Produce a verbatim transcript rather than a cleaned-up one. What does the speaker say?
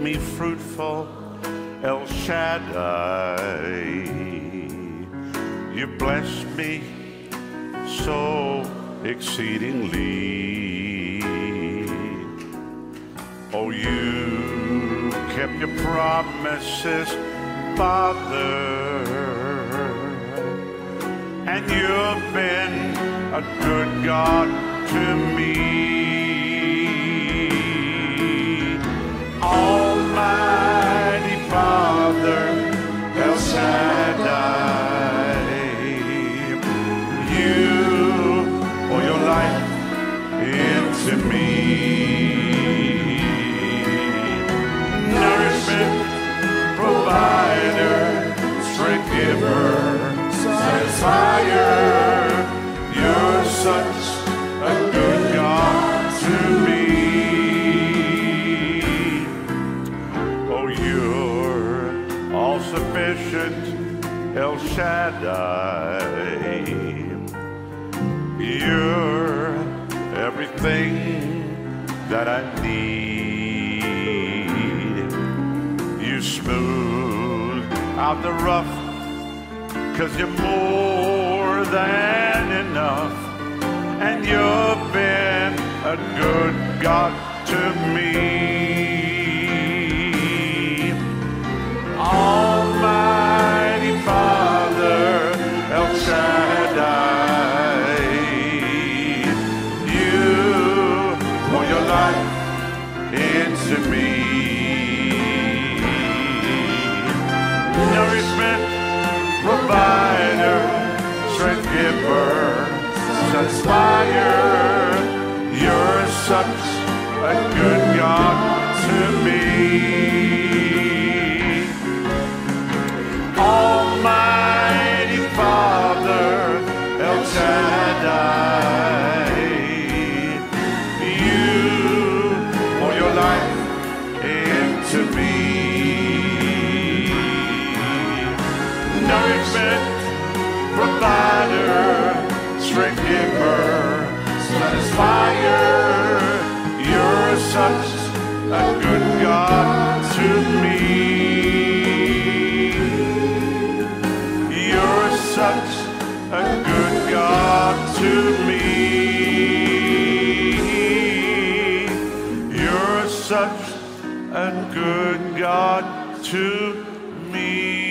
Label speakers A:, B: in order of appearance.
A: me fruitful, El Shaddai. You bless me so exceedingly. Oh, you kept your promises, Father, and you've been a good God to me. Almighty Father, El Shaddai, you pour your life into me. Nourishment, provider, strength giver, satisfier. You're such a good God to me. Oh, you're all sufficient, El Shaddai. You're everything that I need. You smooth out the rough, 'cause you're more than enough, and you've been a good God to me. Almighty Father, El Shaddai, you pour your life into me. Nourishment, provider, strength giver, satisfier. You're such a good God to me. Almighty Father, El Shaddai, you pour your life into me. Nourishment, provider, strength giver, satisfier. You're such a good God to me. You're such a good God to me. You're such a good God to me.